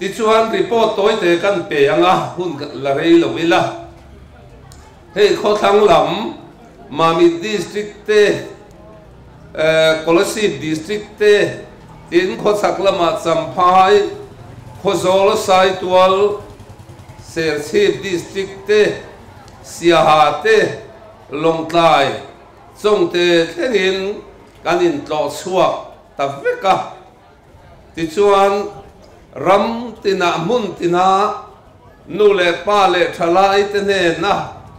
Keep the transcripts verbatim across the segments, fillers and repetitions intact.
ti chuan report toy te kan pe anga hun la rei lo ila hei kho thang lam Mami district te Kolosip district te in kho saklama champhai kho zol sai tual Sersip district te Siaha te Longtlai chong te thengin kanin tlo chuak ta veka ti chuan ram tina mun tina nu le pa le thalai te ne na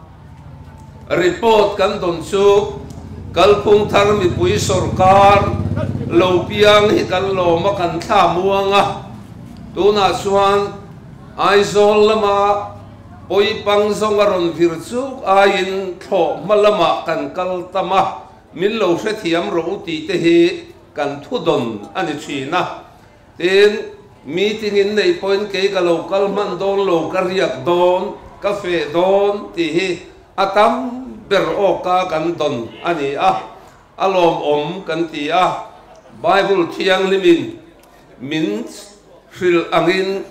report kan don chu kalphung thar mi pui sarkar lo piang hi kan lo ma kan tha muanga tuna chuan aizol lama poi pang zong aron vir chu ain tho malama kan kal tama min lo hre thiam ro ti te hi kan thudon ani thina ten meeting in nei point ke ka local man don lo kariak don cafe don ti hi atam ber o ka kan don ani a alom om kan ti a bible thiang limin min hril angin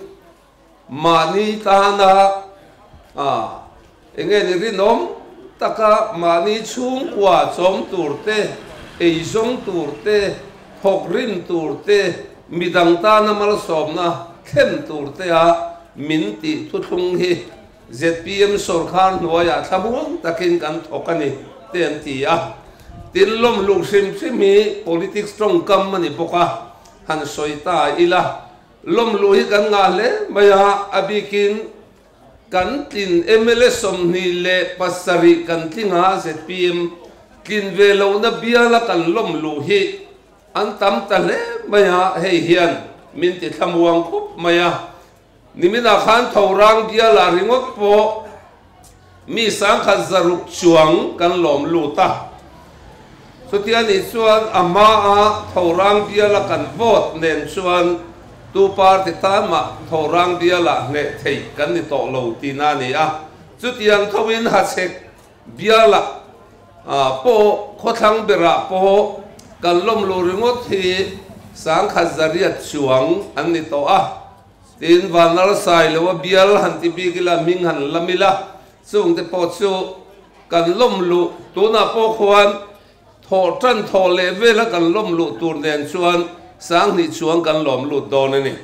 mani tana a enge ni rinom taka mani chung kwa chom turte eizong turte hokrin turte midang ta na mal somna khem turte a min ti thuthung hi Z P M sarkar noya thamuang takin kan thokani ten ti a tinlom lung sim simi politics strong kam mani poka han soita ila lom luhi kan ngale maya abikin kan tin M L A som ni le pasari kan tinga Z P M kin velo na biala kan lom luhi an tam tale maya hei hian min ti thamuang khup maya nimina khan thorang biala ringot po mi sang kha zaruk chuang kan lom luta sotian i chuan ama a thorang biala kan vote nen chuan tu party tama thorang biala nge thei kan ni to lo tina ni a chutiang thawin ha chek biala a po khothang bera po kan lom lu ringot hi sang kha zariat chuang an ni to a tin vanar sai lo bial han ti bi gila ming han lamila chung te po chu kan lom lu tu na po khwan tho tran tho le vela kan lom lu tur nen chuan sang ni chuang kan lom lu don ni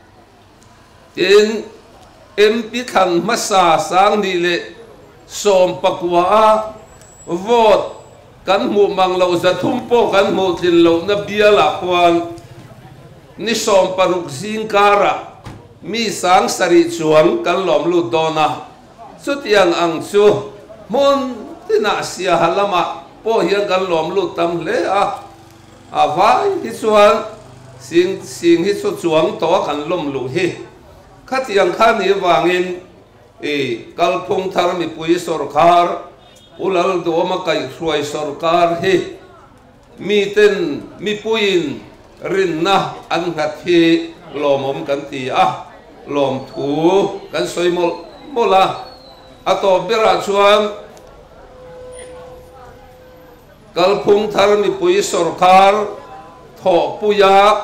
tin M P khan masa sang ni le som pakwa a vote kan mu mang lo za thum po kan mu tin lo na biala khwan ni som paruk zing kara mi sang sari chuang kan lom lu dona chutiang ang chu mon tina sia halama po hian kan lom lu tam le a avai hi chuan sing sing hi chu chuang to kan lom lu hi khatiang khan ni wangin e kalphung thar mi pui sarkar ulal do ma kai hruai sarkar hi mi ten mi puin rin na an hat hi lomom kan ti a lom thu kan soi mol mola ato bera chuan kalphung thar mi pui sarkar tho puya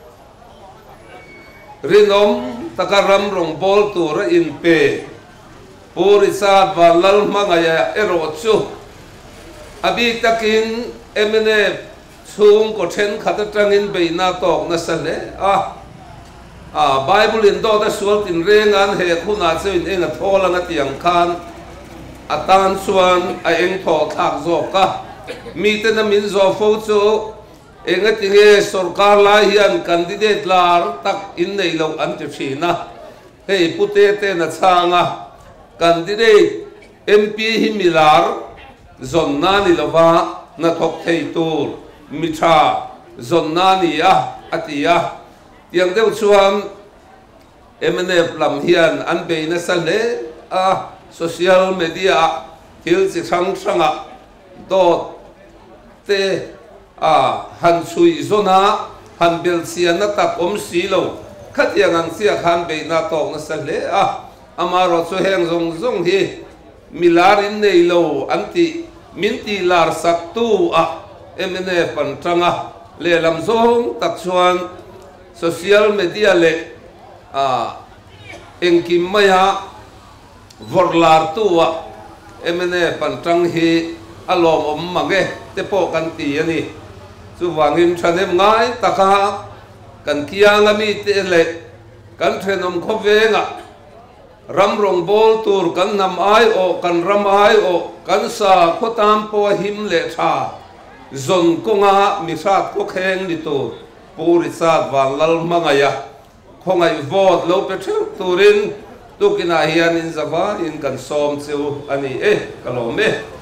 rinom takaram rong bol tur in pe puri sa balal mangaya ero chu abi takin emene chung ko then khata tangin beina tok na sale a a bible in do da sual tin rengan he khuna chein enga thola na tiang khan atan chuan a eng tho thak zo ka mi te na min zo fo chu enga tinge sarkar la hian candidate lar tak in nei lo an ti thina hei pute te na changa candidate M P hi milar zonna ni lova na thok thei tur mitha zonna ni a atia yang deu chuan M N F lam hian an be na sale a social media thil chi thang thanga dot te a han chui zona han bel sia na tak om si lo khat yang ang sia khan be na tok na sale a amaro chu heng zong zong hi milar in nei lo anti minti lar sak tu a M N F pan tanga le lam zong tak chuan social media le a engkim maya vorlar tua emene pantang hi alom om mage te po kan ti ani chu wangin thanem ngai taka kan kianga mi te le kan threnom khovenga ram rong bol tur kan nam ai o kan ram ai o kan sa khotam po him le tha zon konga mi sat ko kheng ni tu puri sat wal lal mangaya khongai vot lo pe theu turin tukina hian in zawa in kan som chu ani e kalome